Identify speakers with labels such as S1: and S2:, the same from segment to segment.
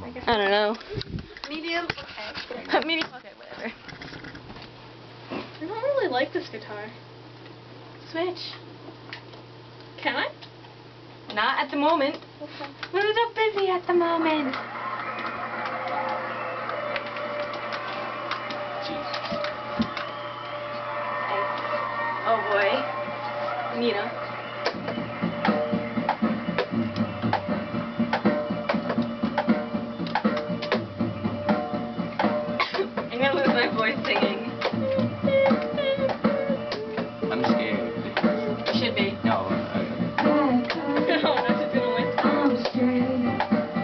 S1: I guess.
S2: I don't know.
S1: Medium? Okay.
S2: Medium? Okay, whatever.
S1: I don't really like this guitar.
S2: Switch.
S1: Can I?
S2: Not at the moment.
S1: Okay.
S2: We're so busy at the moment.
S3: Jesus.
S2: Oh boy. Nina. I'm gonna lose my voice singing.
S3: I'm scared.
S2: You should be.
S3: No.
S1: Oh, that's a good one.
S4: I'm straight.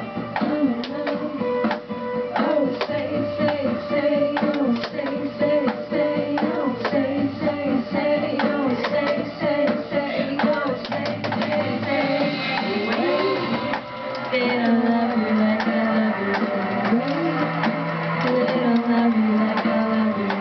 S4: Oh, say, oh, say, oh, say, oh, say, oh, say. They don't love you like I love you. They don't love you like I love you.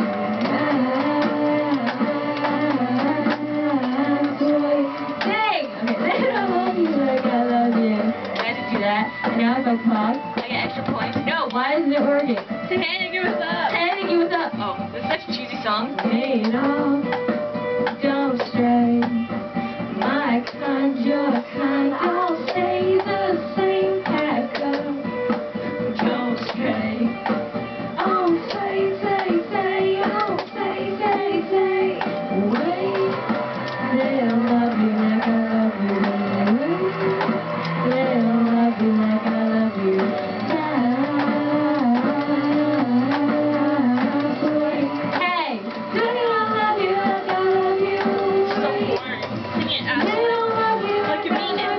S4: Dang! Okay, they don't love you like I love you. I had to do that. And now if I talk,
S2: I get extra points. No,
S4: why isn't it working?
S2: Hey, give us up.
S4: Hey, give us up.
S2: Oh, this is such a cheesy song.
S4: Hey, don't stray. My kind, your kind, I'll say the same pack of. Don't stray. Oh, say, oh, say. Wait, they don't love you like I love you. Wait, they don't love you like I love you. Hey, do they not love you like I love you?
S2: So boring. Sing it out.
S4: They don't love you
S2: Like you mean it.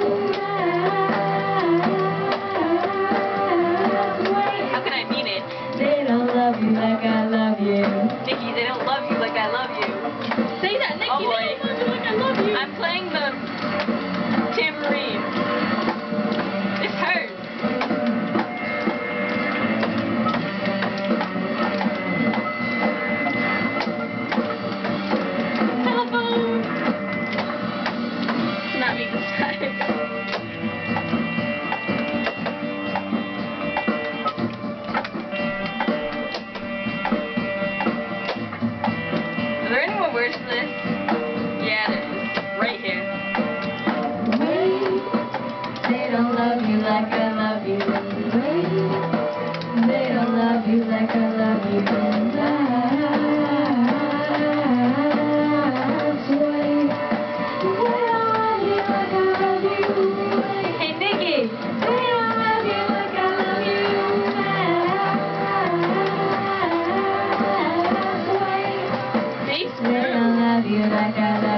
S2: How can I mean it?
S4: They don't love you like I love you.
S2: Nikki, they don't love you like I love you.
S1: Say that, Nikki.
S2: Oh boy.
S1: They don't love you like I love you.
S2: I'm playing the tambourine. This hurts. Telephone. It's not me this time. Are there any more words to this? Yeah, there is. Right here.
S4: They don't love you like I love you. They don't love you like I love you. Hey, Nikki. They don't love you like I love you.
S2: See?
S4: They don't love you like I love you.